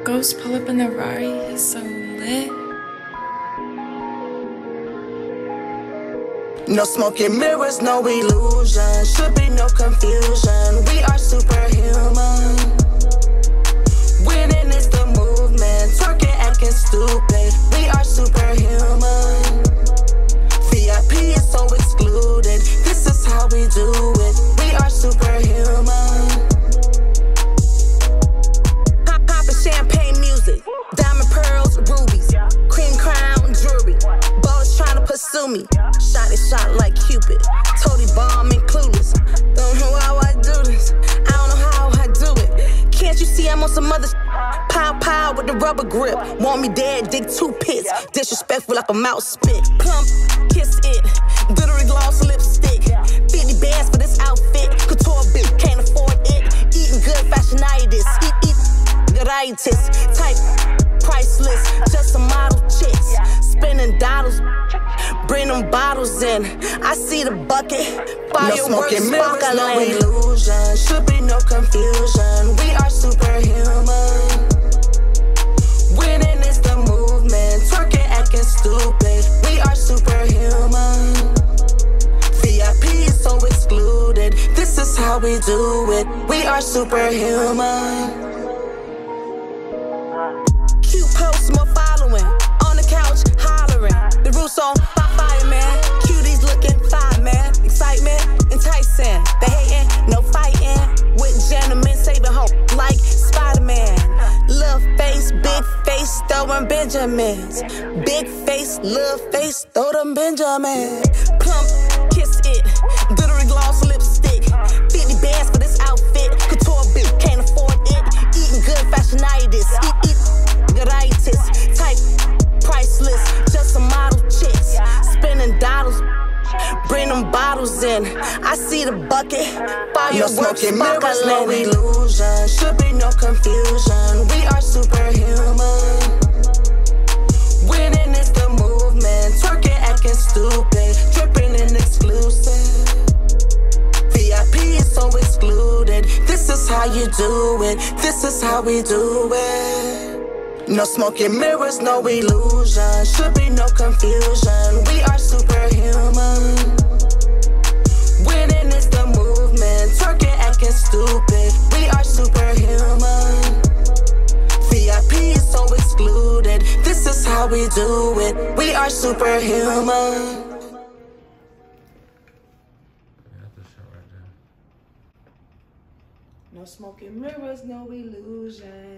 Ghost pull up in the Rari, he's so lit. No smoking mirrors, no illusion. Should be no confusion. We are superhuman. Winning is the movement. Twerking, acting stupid. We are superhuman. VIP is so excluded. This is how we do it. We are superhuman. Poppin' champagne music. Diamond pearls, rubies. Cream crown, jewelry. Boys trying to pursue me. Shot like Cupid. Told he bomb and clueless. Don't know how I do this. I don't know how I do it. Can't you see I'm on some other pow pow with the rubber grip? Want me dead, dig 2 pits. Disrespectful like a mouse spit. Plump, kiss it. Glittery gloss lipstick. 50 bands for this outfit. Couture bitch, can't afford it. Eating good fashionitis. Eat gooditis. Type priceless. Just some model chicks. Spinning dollars. Bring them bottles in. I see the bucket. Fireworks, sparkling. No illusion. Should be no confusion. We are superhuman. Winning is the movement. Twerking, acting stupid. We are superhuman. VIP is so excluded. This is how we do it. We are superhuman. Cute posts, more following. On the couch, hollering. The roof's on fire, man. Cuties looking fine, man. Excitement, enticing. They hating, no fighting. With gentlemen, saving hope like Spider-Man. Little face, big face, throwing Benjamins. Big face, little face, throw them Benjamins. Plump, kiss it. Glittery gloss lipstick. 50 bands for this outfit. Couture bitch, can't afford it. Eating good fashionitis. Eat gooditis. Type priceless. Just some model chicks. Spinning dollars. Bring them bottles in. I see the bucket. Fireworks, sparkling. No illusion. Should be no confusion. We are superhuman. Winning is the movement. Twerking, acting stupid. Dripping in exclusive. VIP is so excluded. This is how you do it. This is how we do it. No smoking mirrors, no illusion. Should be no confusion. We are superhuman. Winning is the movement. Twerking, acting stupid. We are superhuman. VIP is so excluded. This is how we do it. We are superhuman. No smoking mirrors, no illusion.